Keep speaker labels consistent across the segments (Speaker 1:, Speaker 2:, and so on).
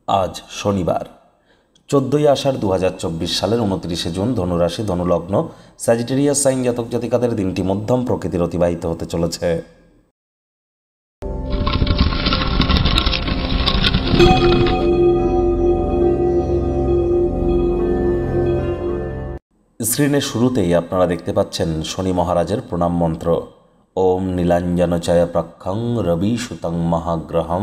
Speaker 1: আজ শনিবার 14ই আষাঢ় 2024 সালের 29শে জুন। ধনুরাশি, ধনুলগ্ন, স্যাজিটেরিয়াস সাইন জাতক জাতিকাদের দিনটি মধ্যম প্রকৃতির অতিবাহিত হতে চলেছে। স্ক্রিনের শুরুতেই আপনারা দেখতে পাচ্ছেন শনি মহারাজের প্রণাম মন্ত্র। ওম নীলাঞ্জনচয় প্রক্ষং রবি সুতং মহাগ্রহম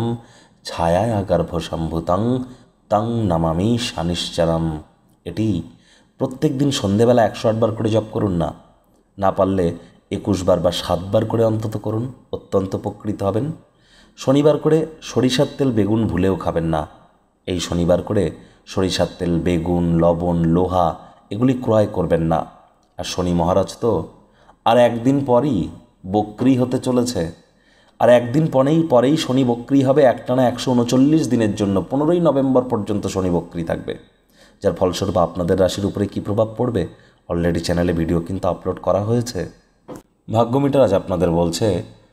Speaker 1: ছায়া গর্ভসম্ভূতং তং নমামি শানিশ্চরম। এটি প্রত্যেক দিন সন্ধেবেলা 108 বার করে জপ করুন না, না পারলে 21 বার বা 7 বার করে অন্তত করুন, অত্যন্ত উপকৃত হবেন। শনিবার করে সরিষার তেল বেগুন ভুলেও খাবেন না। এই শনিবার করে সরিষার তেল, বেগুন, লবণ, লোহা এগুলি ক্রয় করবেন না। আর শনি মহারাজ তো আর একদিন পরই বক্রি হতে চলেছে, আর একদিন পরেই শনি বক্রি হবে। একটানা 139 দিনের জন্য 15ই নভেম্বর পর্যন্ত শনি বক্রি থাকবে, যার ফলস্বরূপ আপনাদের রাশির উপরে কী প্রভাব পড়বে অলরেডি চ্যানেলে ভিডিও কিন্তু আপলোড করা হয়েছে। ভাগ্য মিটার আজ আপনাদের বলছে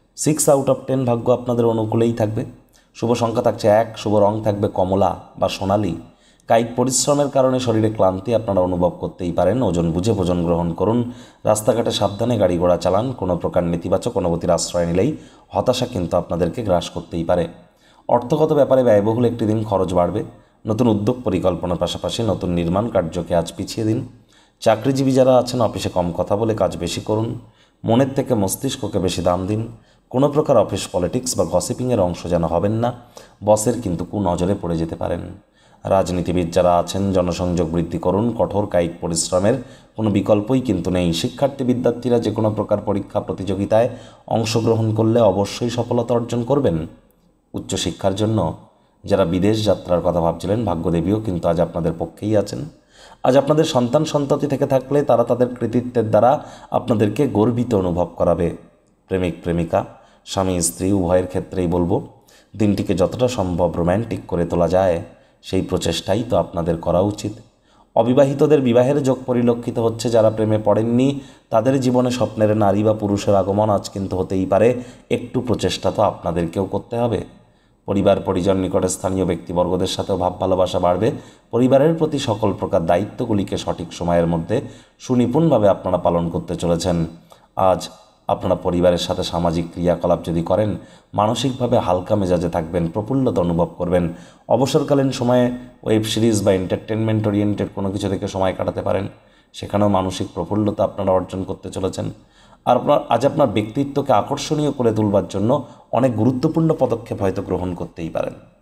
Speaker 1: 6 আউট অফ 10 ভাগ্য আপনাদের অনুকূলেই থাকবে। শুভ সংখ্যা থাকছে 1, শুভ রং থাকবে কমলা বা সোনালি। কায়িক পরিশ্রমের কারণে শরীরে ক্লান্তি আপনারা অনুভব করতেই পারেন। ওজন বুঝে ভোজন গ্রহণ করুন। রাস্তাঘাটে সাবধানে গাড়ি ঘোড়া চালান। কোনো প্রকার নেতিবাচক অনুভূতির আশ্রয় নিলেই হতাশা কিন্তু আপনাদেরকে গ্রাস করতেই পারে। অর্থগত ব্যাপারে ব্যয়বহুল একটি দিন, খরচ বাড়বে। নতুন উদ্যোগ পরিকল্পনার পাশাপাশি নতুন নির্মাণ কার্যকে আজ পিছিয়ে দিন। চাকরিজীবী যারা আছেন অফিসে কম কথা বলে কাজ বেশি করুন। মনের থেকে মস্তিষ্ককে বেশি দাম দিন। কোনো প্রকার অফিস পলিটিক্স বা গসিপিংয়ের অংশ যেন হবেন না, বসের কিন্তু কুনজরে পড়ে যেতে পারেন। রাজনীতিবিদ যারা আছেন জনসংযোগ বৃদ্ধি করুন। কঠোর কায়িক পরিশ্রমের কোনো বিকল্পই কিন্তু নেই। শিক্ষার্থী বিদ্যার্থীরা যে কোনো প্রকার পরীক্ষা প্রতিযোগিতায় অংশগ্রহণ করলে অবশ্যই সফলতা অর্জন করবেন। উচ্চশিক্ষার জন্য যারা বিদেশ যাত্রার কথা ভাবছিলেন, ভাগ্যদেবীও কিন্তু আজ আপনাদের পক্ষেই আছেন। আজ আপনাদের সন্তান সন্ততি থেকে থাকলে তারা তাদের কৃতিত্বের দ্বারা আপনাদেরকে গর্বিত অনুভব করাবে। প্রেমিক প্রেমিকা, স্বামী স্ত্রী উভয়ের ক্ষেত্রেই বলবো, দিনটিকে যতটা সম্ভব রোম্যান্টিক করে তোলা যায় সেই প্রচেষ্টাই তো আপনাদের করা উচিত। অবিবাহিতদের বিবাহের যোগ পরিলক্ষিত হচ্ছে। যারা প্রেমে পড়েননি তাদের জীবনে স্বপ্নের নারী বা পুরুষের আগমন আজ কিন্তু হতেই পারে। একটু প্রচেষ্টা তো আপনাদেরকেও করতে হবে। পরিবার পরিজন, নিকটে স্থানীয় ব্যক্তিবর্গদের সাথেও ভাব ভালোবাসা বাড়বে। পরিবারের প্রতি সকল প্রকার দায়িত্বগুলিকে সঠিক সময়ের মধ্যে সুনিপুণভাবে আপনারা পালন করতে চলেছেন। আজ আপনারা পরিবারের সাথে সামাজিক ক্রিয়াকলাপ যদি করেন, মানসিকভাবে হালকা মেজাজে থাকবেন, প্রফুল্লতা অনুভব করবেন। অবসরকালীন সময়ে ওয়েব সিরিজ বা এন্টারটেনমেন্ট ওরিয়েন্টেড কোনো কিছু থেকে সময় কাটাতে পারেন, সেখানেও মানসিক প্রফুল্লতা আপনারা অর্জন করতে চলেছেন। আর আজ আপনার ব্যক্তিত্বকে আকর্ষণীয় করে তুলবার জন্য অনেক গুরুত্বপূর্ণ পদক্ষেপ হয়তো গ্রহণ করতেই পারেন।